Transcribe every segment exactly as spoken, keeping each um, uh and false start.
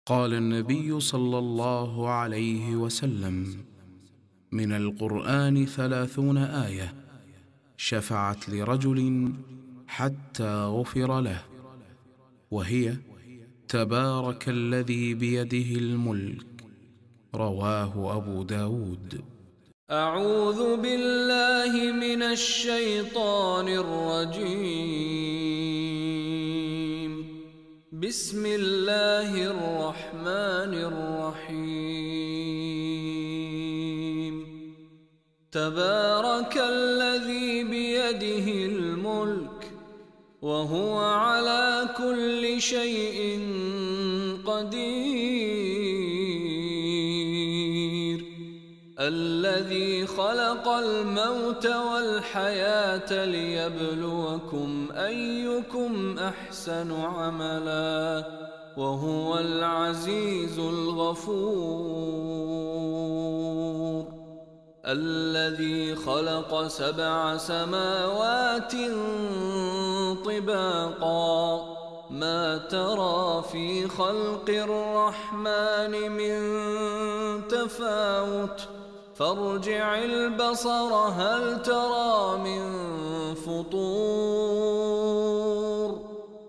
قال النبي صلى الله عليه وسلم: من القرآن ثلاثون آية شفعت لرجل حتى غفر له، وهي: تبارك الذي بيده الملك. رواه أبو داود. أعوذ بالله من الشيطان الرجيم. بسم الله الرحمن الرحيم. تبارك الذي بيده الملك وهو على كل شيء قدير، الذي خلق الموت والحياة ليبلوكم أيكم أحسن عملا، وهو العزيز الغفور. الذي خلق سبع سماوات طباقا، ما ترى في خلق الرحمن من تفاوت، فارجع البصر هل ترى من فطور،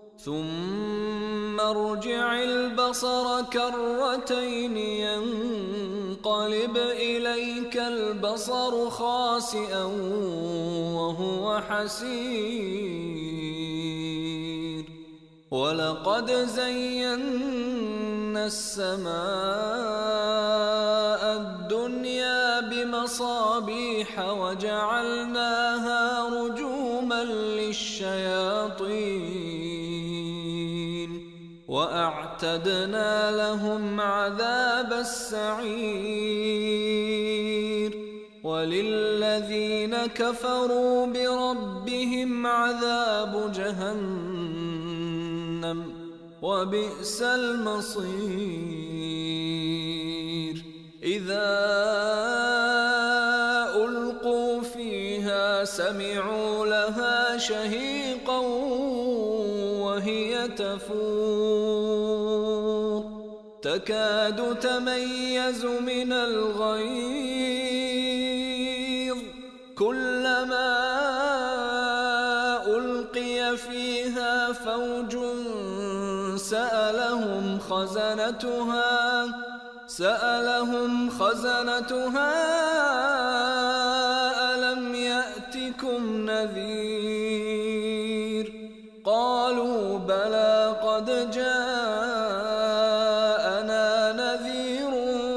ثم ارجع البصر كرتين ينقلب إليك البصر خاسئا وهو حسير. ولقد زينا السماء الدنيا بمصابيح وجعلناها رجوما للشياطين، وأعتدنا لهم عذاب السعير. وللذين كفروا بربهم عذاب جهنم، وبئس المصير. إذا ألقوا فيها سمعوا لها شهيقا وهي تفور، تكاد تميز من الغيظ، كلما ألقي فيها فوج سألهم خزنتها سألهم خزنتها ألم يأتكم نذير؟ قالوا بلى قد جاءنا نذير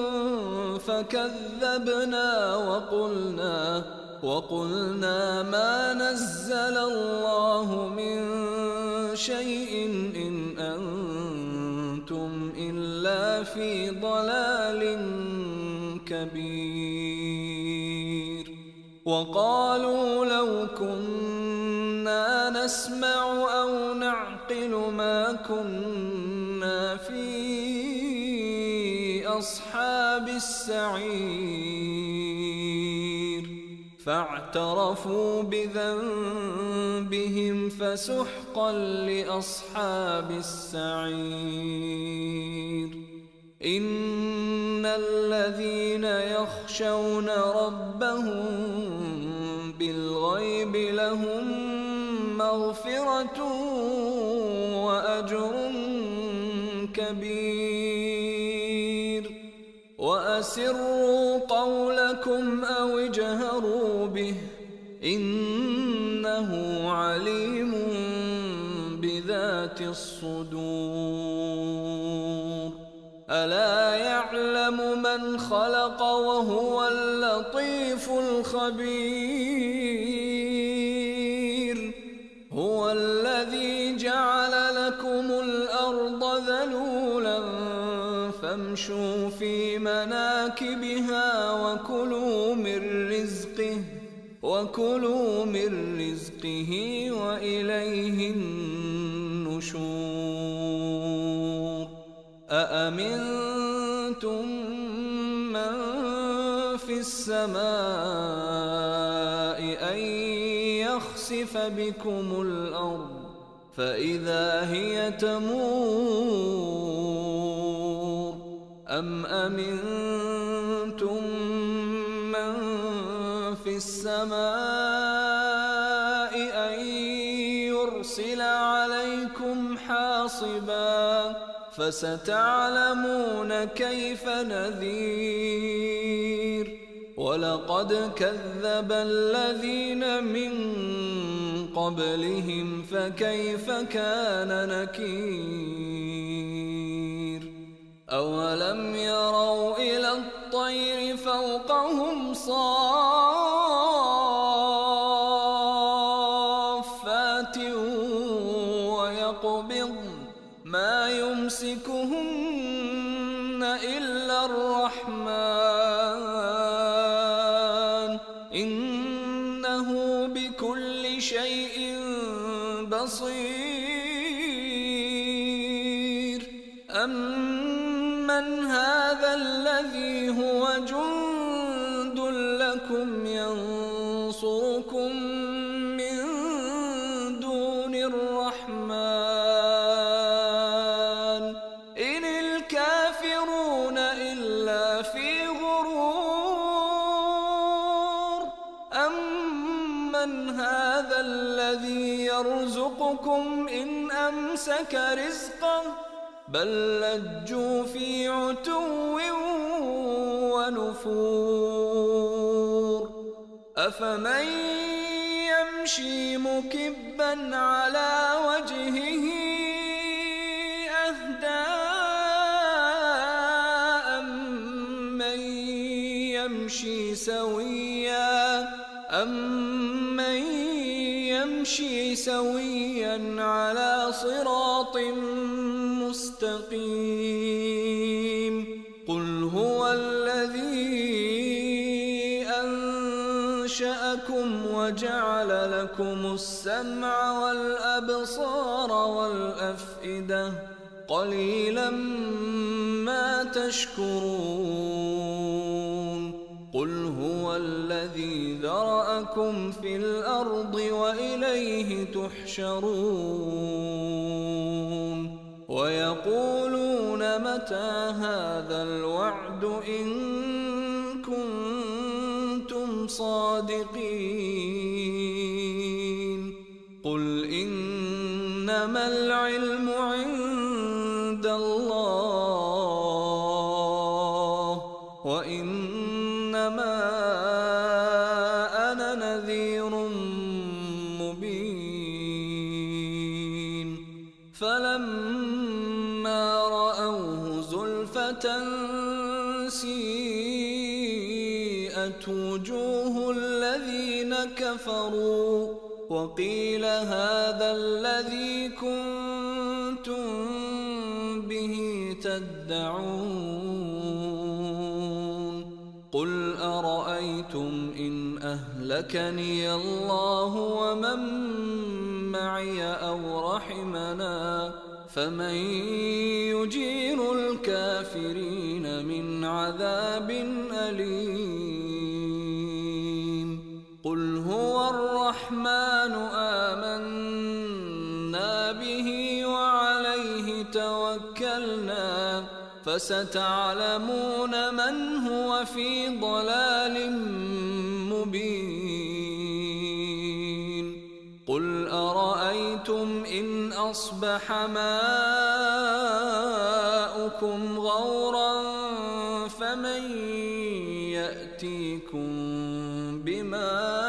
فكذبنا وقلنا وقلنا ما نزل الله من شيء إن أنتم إلا في ضلال كبير. وقالوا لو كنا نسمع أو نعقل ما كنا في أصحاب السعير، فاعترفوا بذنبهم فسحقا لأصحاب السعير. إن الذين يخشون ربهم بالغيب لهم مغفرة وأجر كبير. وأسروا قولكم أو اجهروا به إنه عليم بذات الصدور. ألا يعلم من خلق وهو اللطيف الخبير. هو الذي جعل لكم الأرض ذلولا فامشوا في مناكبها وكلوا من رزقه وكلوا من رزقه وإليه النشور. أأمنتم من في السماء أن يخسف بكم الأرض فإذا هي تمور أم أمنتم من في السماء أن يرسل عليكم حاصبا فستعلمون كيف نذير ولقد كذب الذين من قبلهم فكيف كان نكير أولم يروا إلى الطير فوقهم صافات ويقبض ما يمسكهن إلا الرحمن إنه بكل شيء بصير أمن هذا الذي هو جند لكم ينصركم من دون الرحمن إن الكافرون إلا في غرور أمن هذا الذي يرزقكم إن أمسك رزقه بل لجوا في عتو ونفور أفمن يمشي مكبا على وجهه أهدى أمن يمشي سويا أمن يمشي سويا على صراط مستقيم قل هو الذي أنشأكم وجعل لكم السمع والأبصار والأفئدة قليلا ما تشكرون قل هو الذي ذرأكم في الأرض وإليه تحشرون ويقولون متى هذا الوعد إن كنتم صادقين قل إنما العلم عند الله وإنما أنا نذير مبين فلما رأوه زلفة سيئت وجوه الذين كفروا وقيل هذا الذي كنتم به تدعون قل أرأيتم إن أهلكني الله ومن معي أو رحمنا فمن يجير الكافرين من عذاب أليم قل هو الرحمن آمنا به وعليه توكلنا فستعلمون من هو في ضلال مبين قل أرأيتم إن أصبح ماؤكم غورا فمن يأتيكم بماء